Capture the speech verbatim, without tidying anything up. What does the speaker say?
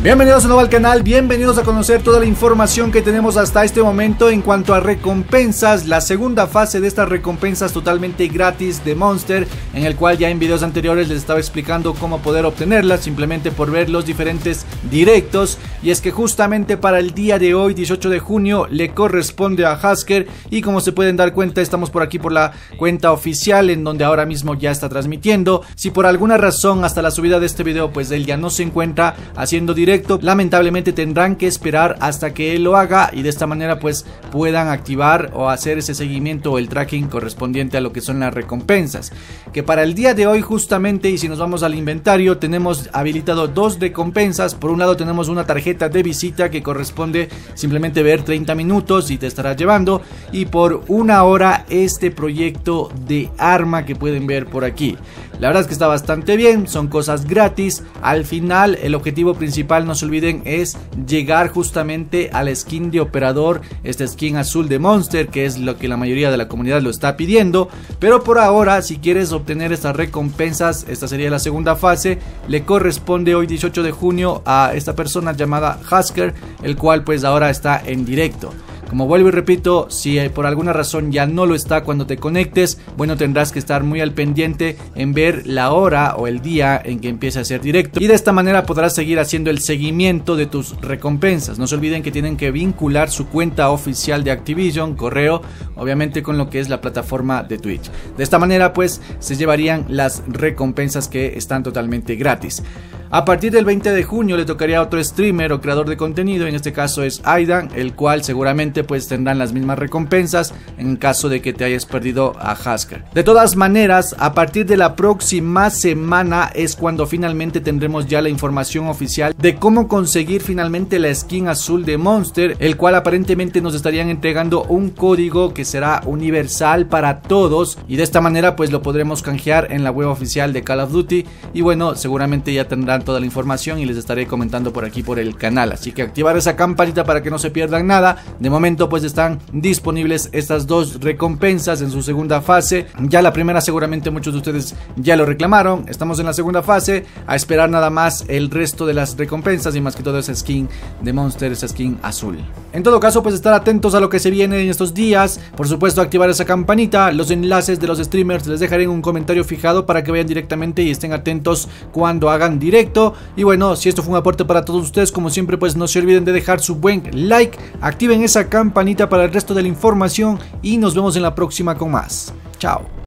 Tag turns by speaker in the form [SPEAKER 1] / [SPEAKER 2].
[SPEAKER 1] Bienvenidos de nuevo al canal, bienvenidos a conocer toda la información que tenemos hasta este momento en cuanto a recompensas. La segunda fase de estas recompensas totalmente gratis de Monster, en el cual ya en videos anteriores les estaba explicando cómo poder obtenerlas simplemente por ver los diferentes directos. Y es que justamente para el día de hoy, dieciocho de junio, le corresponde a Hasker. Y como se pueden dar cuenta, estamos por aquí por la cuenta oficial, en donde ahora mismo ya está transmitiendo. Si por alguna razón hasta la subida de este video pues él ya no se encuentra haciendo directo, Directo, lamentablemente tendrán que esperar hasta que él lo haga y de esta manera pues puedan activar o hacer ese seguimiento o el tracking correspondiente a lo que son las recompensas. Que para el día de hoy justamente, y si nos vamos al inventario, tenemos habilitado dos recompensas. Por un lado tenemos una tarjeta de visita que corresponde simplemente ver treinta minutos y te estará llevando, y por una hora este proyecto de arma que pueden ver por aquí. La verdad es que está bastante bien, son cosas gratis. Al final el objetivo principal, no se olviden, es llegar justamente a la skin de operador, esta skin azul de Monster, que es lo que la mayoría de la comunidad lo está pidiendo. Pero por ahora, si quieres obtener estas recompensas, esta sería la segunda fase, le corresponde hoy dieciocho de junio a esta persona llamada Hasker, el cual pues ahora está en directo. Como vuelvo y repito, si por alguna razón ya no lo está cuando te conectes, bueno, tendrás que estar muy al pendiente en ver la hora o el día en que empiece a hacer directo, y de esta manera podrás seguir haciendo el seguimiento de tus recompensas. No se olviden que tienen que vincular su cuenta oficial de Activision, correo, obviamente con lo que es la plataforma de Twitch. De esta manera pues se llevarían las recompensas que están totalmente gratis. A partir del veinte de junio le tocaría a otro streamer o creador de contenido, en este caso es Aidan, el cual seguramente pues tendrán las mismas recompensas en caso de que te hayas perdido a Hasker. De todas maneras, a partir de la próxima semana es cuando finalmente tendremos ya la información oficial de cómo conseguir finalmente la skin azul de Monster, el cual aparentemente nos estarían entregando un código que será universal para todos, y de esta manera pues lo podremos canjear en la web oficial de Call of Duty. Y bueno, seguramente ya tendrán toda la información y les estaré comentando por aquí por el canal, así que activar esa campanita para que no se pierdan nada. De momento pues están disponibles estas dos recompensas en su segunda fase. Ya la primera seguramente muchos de ustedes ya lo reclamaron, estamos en la segunda fase, a esperar nada más el resto de las recompensas y más que todo esa skin de Monster, esa skin azul. En todo caso pues estar atentos a lo que se viene en estos días, por supuesto activar esa campanita. Los enlaces de los streamers les dejaré en un comentario fijado para que vayan directamente y estén atentos cuando hagan directo. Y bueno, si esto fue un aporte para todos ustedes, como siempre pues no se olviden de dejar su buen like, activen esa campanita para el resto de la información y nos vemos en la próxima con más. Chao.